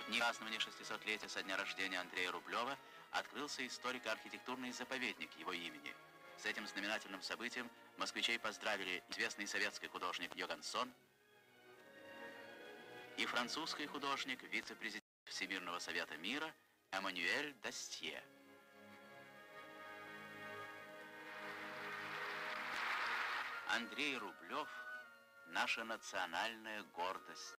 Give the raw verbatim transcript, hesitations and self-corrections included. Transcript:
Не празднование шестисотлетия со дня рождения Андрея Рублева открылся историко-архитектурный заповедник его имени. С этим знаменательным событием москвичей поздравили известный советский художник Йогансон и французский художник, вице-президент Всемирного совета мира Эммануэль Дастье. Андрей Рублев – наша национальная гордость.